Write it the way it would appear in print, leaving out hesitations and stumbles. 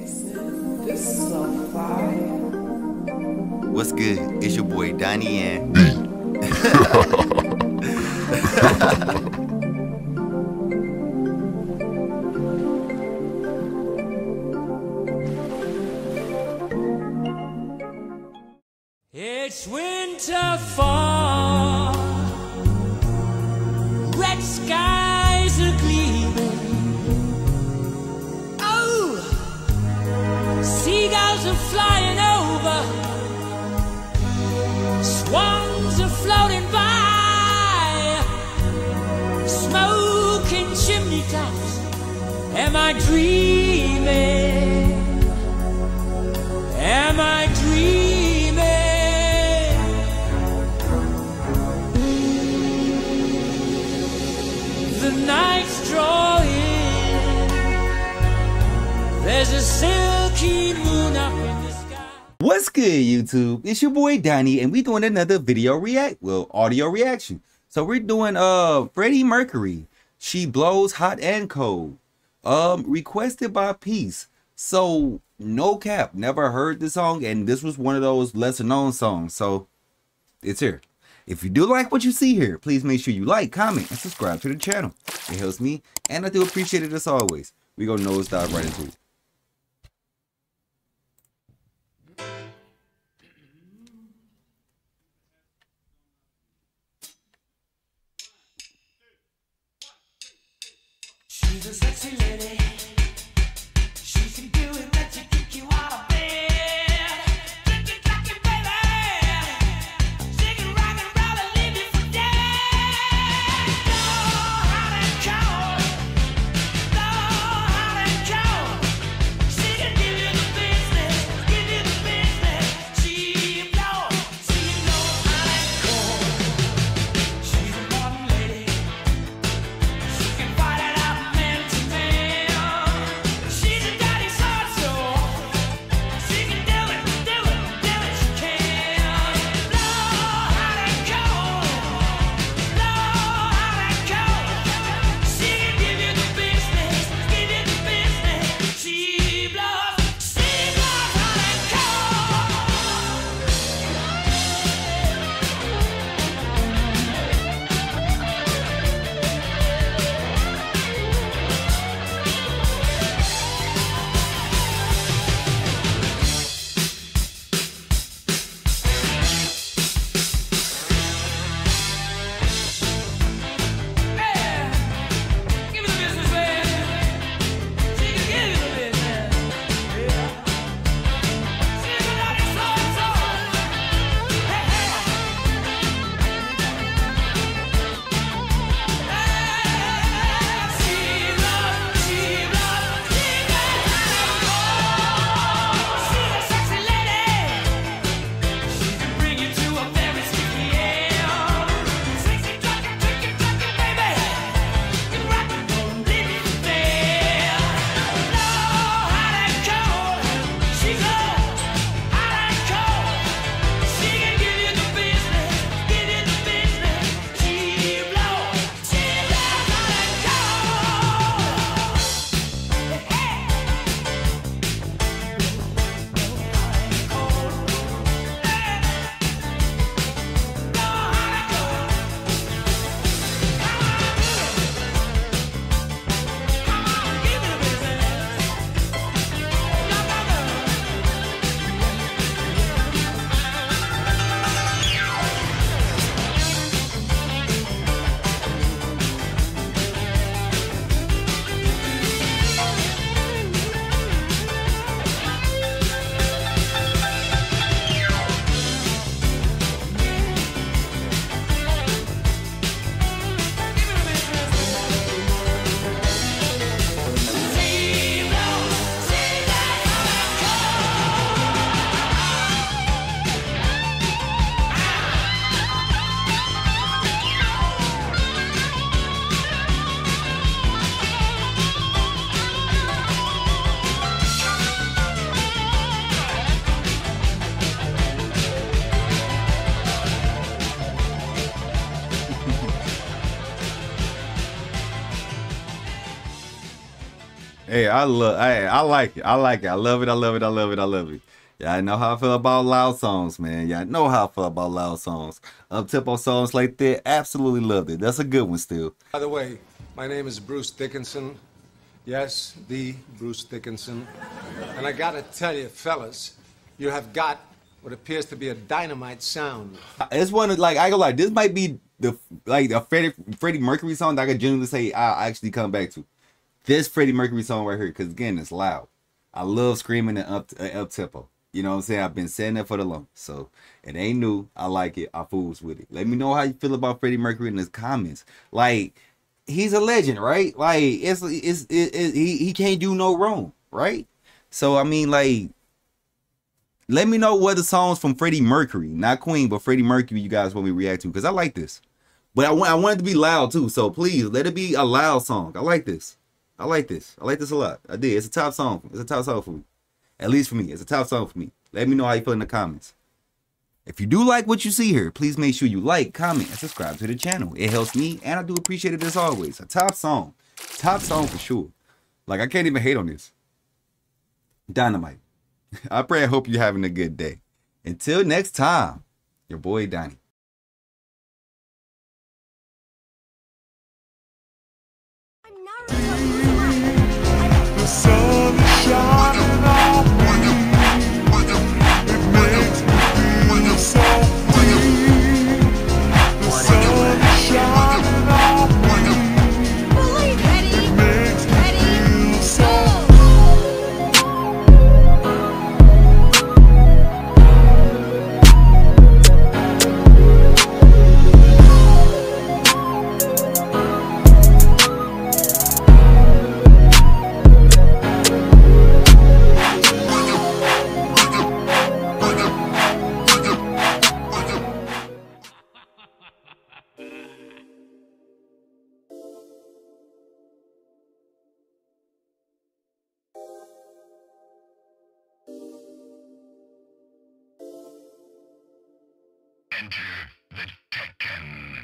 This is so fire. What's good? It's your boy Donnie and It's winter fall, red skies are gleaming. Oh, seagulls are flying over, swans are floating by, smoking chimney tops. Am I dreaming? Am I dreaming? The night's drawing, there's a silky moon up in the sky. what's good, YouTube? It's your boy Donnie, and we doing another audio reaction. So we're doing Freddie Mercury, She Blows Hot and Cold, requested by Peace. So no cap, never heard the song, and this was one of those lesser known songs, so it's here. If you do like what you see here, please make sure you like, comment, and subscribe to the channel. It helps me, and I do appreciate it as always. We gonna nosedive right into it. She's a sexy lady. She can do it, let you kick you out of bed. Click it, clack it, baby. She can rock and roll and leave you for dead. Go hot and cold. Go hot and cold. Hey, I like it. I like it. I love it. I love it. I love it. I love it. Yeah, I know how I feel about loud songs, man. Yeah, I know how I feel about loud songs. Up-tempo songs like that, absolutely loved it. That's a good one still. By the way, my name is Bruce Dickinson. Yes, the Bruce Dickinson. And I gotta tell you, fellas, you have got what appears to be a dynamite sound. It's one of, like, I go like, this might be a Freddie Mercury song that I could genuinely say I'll actually come back to. This Freddie Mercury song right here, because again, it's loud. I love screaming and up tempo. You know what I'm saying? I've been saying that for the longest. So it ain't new. I like it. I fools with it. Let me know how you feel about Freddie Mercury in the comments. Like, he's a legend, right? Like, he can't do no wrong, right? So I mean, like, let me know what the songs from Freddie Mercury, not Queen, but Freddie Mercury, you guys want me to react to, because I like this. But I want it to be loud too. So please let it be a loud song. I like this. I like this. I like this a lot. I did. It's a top song. It's a top song for me. At least for me. It's a top song for me. Let me know how you feel in the comments. If you do like what you see here, please make sure you like, comment, and subscribe to the channel. It helps me, and I do appreciate it as always. A top song. Top song for sure. Like, I can't even hate on this. Dynamite. I pray and hope you're having a good day. Until next time, your boy Donnie. The sun is shining on me. It makes me feel so free. The sun is shining on me. It makes me feel so Enter the Tekken.